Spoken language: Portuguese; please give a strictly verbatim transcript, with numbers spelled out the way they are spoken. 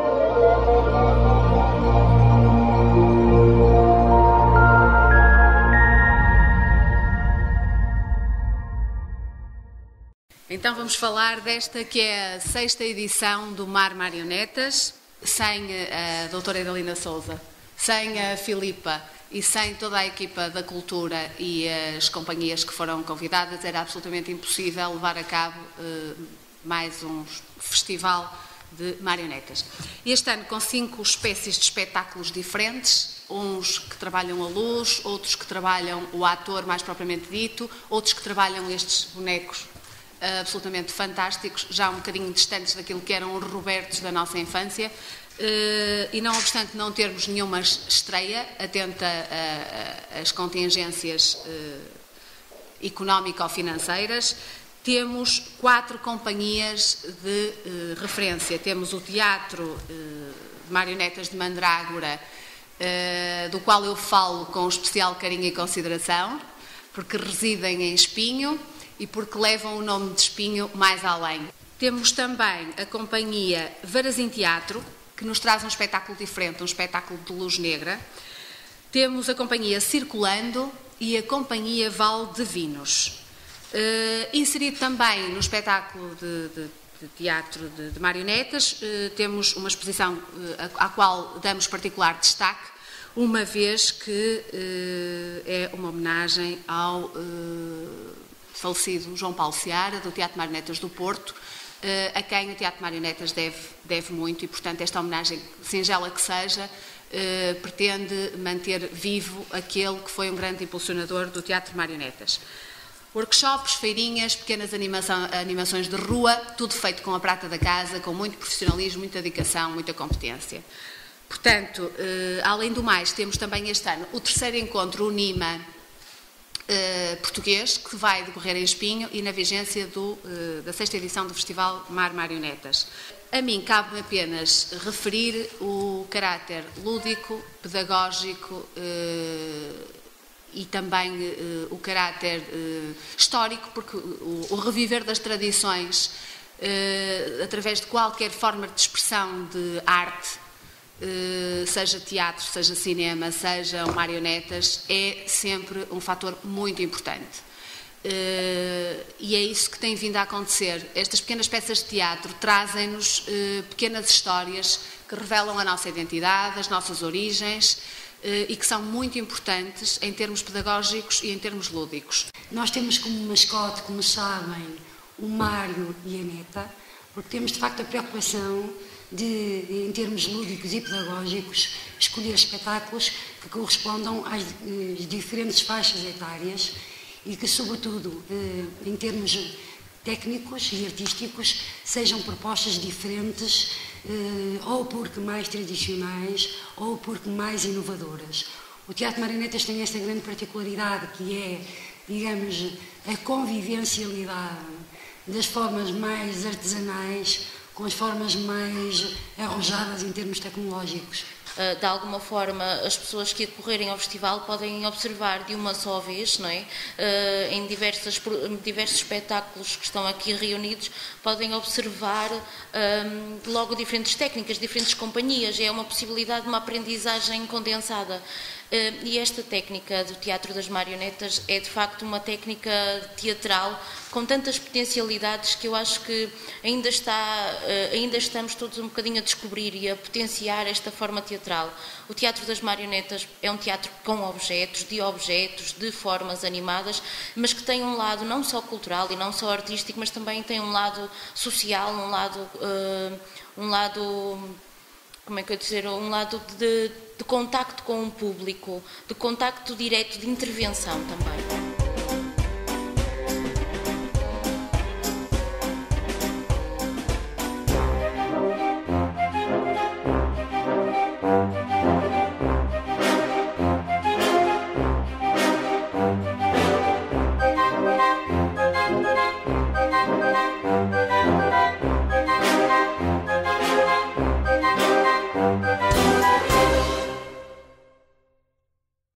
Então vamos falar desta que é a sexta edição do Mar Marionetas, sem a doutora Idalina Sousa, sem a Filipa e sem toda a equipa da cultura e as companhias que foram convidadas, era absolutamente impossível levar a cabo uh, mais um festival de marionetas. Este ano com cinco espécies de espetáculos diferentes, uns que trabalham a luz, outros que trabalham o ator mais propriamente dito, outros que trabalham estes bonecos absolutamente fantásticos, já um bocadinho distantes daquilo que eram os Robertos da nossa infância, e não obstante não termos nenhuma estreia, atenta às contingências económico-financeiras, temos quatro companhias de referência. Temos o Teatro de Marionetas de Mandrágora, do qual eu falo com especial carinho e consideração, porque residem em Espinho e porque levam o nome de Espinho mais além. Temos também a companhia Varazim Teatro, que nos traz um espetáculo diferente, um espetáculo de luz negra. Temos a companhia Circulando e a companhia Val de Vinos. Uh, inserido também no espetáculo de, de, de teatro de, de marionetas, uh, temos uma exposição uh, à, à qual damos particular destaque, uma vez que uh, é uma homenagem ao uh, falecido João Paulo Seara, do Teatro de Marionetas do Porto, a quem o Teatro de Marionetas deve, deve muito e, portanto, esta homenagem, singela que seja, pretende manter vivo aquele que foi um grande impulsionador do Teatro de Marionetas. Workshops, feirinhas, pequenas animação, animações de rua, tudo feito com a prata da casa, com muito profissionalismo, muita dedicação, muita competência. Portanto, além do mais, temos também este ano o terceiro encontro UNIMA Uh, português, que vai decorrer em Espinho e na vigência do, uh, da sexta edição do Festival Mar Marionetas. A mim cabe-me apenas referir o caráter lúdico, pedagógico uh, e também uh, o caráter uh, histórico, porque o, o reviver das tradições uh, através de qualquer forma de expressão de arte, seja teatro, seja cinema, sejam marionetas, é sempre um fator muito importante. E é isso que tem vindo a acontecer. Estas pequenas peças de teatro trazem-nos pequenas histórias que revelam a nossa identidade, as nossas origens e que são muito importantes em termos pedagógicos e em termos lúdicos. Nós temos como mascote, como sabem, o Mário e a Neta, porque temos de facto a preocupação de, em termos lúdicos e pedagógicos, escolher espetáculos que correspondam às diferentes faixas etárias e que, sobretudo, em termos técnicos e artísticos, sejam propostas diferentes, ou porque mais tradicionais, ou porque mais inovadoras. O Teatro de Marionetas tem esta grande particularidade, que é, digamos, a convivencialidade das formas mais artesanais com as formas mais arrojadas em termos tecnológicos. De alguma forma, as pessoas que acorrerem ao festival podem observar de uma só vez, não é? Em diversas, diversos espetáculos que estão aqui reunidos, podem observar um, logo diferentes técnicas, diferentes companhias. É uma possibilidade de uma aprendizagem condensada. Uh, e esta técnica do Teatro das Marionetas é de facto uma técnica teatral com tantas potencialidades que eu acho que ainda, está, uh, ainda estamos todos um bocadinho a descobrir e a potenciar esta forma teatral. O Teatro das Marionetas é um teatro com objetos, de objetos, de formas animadas, mas que tem um lado não só cultural e não só artístico, mas também tem um lado social, um lado, uh, um lado, como é que eu dizer, um lado de de contacto com o público, de contacto direto, de intervenção também.